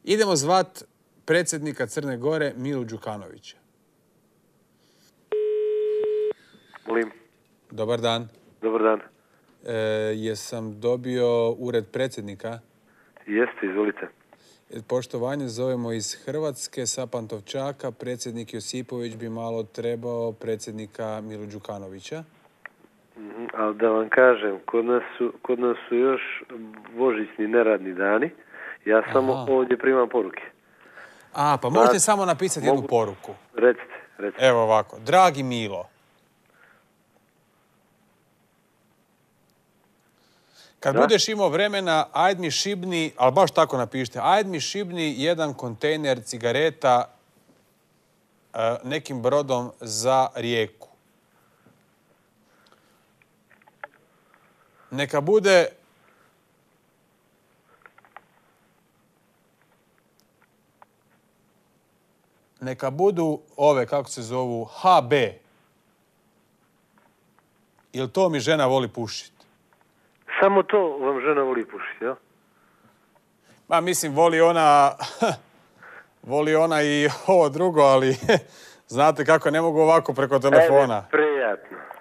Idemo zvat predsjednika Crne Gore, Milu Đukanovića. Molim. Dobar dan. Dobar dan. Jesam dobio ured predsjednika? Jeste, izvolite. Poštovanje, zovemo iz Hrvatske, sa Pantovčaka. Predsjednik Josipović bi malo trebao predsjednika Milu Đukanovića. Ali da vam kažem, kod nas su još božićni neradni dani. Ja samo ovdje primam poruke. Pa možete samo napisati jednu poruku. Recite. Evo ovako. Dragi Milo, kad budeš imao vremena, ajd mi šibni, ali baš tako napišite, ajd mi šibni jedan kontejner cigareta nekim brodom za Rijeku. Neka bude neka budu ove, kako se zovu, HB. Jer to mi žena voli pušiti. Samo to vam žena voli pušiti, jel? Ma mislim, voli ona i ovo drugo, ali znate kako, ne mogu ovako preko telefona. Prijatno.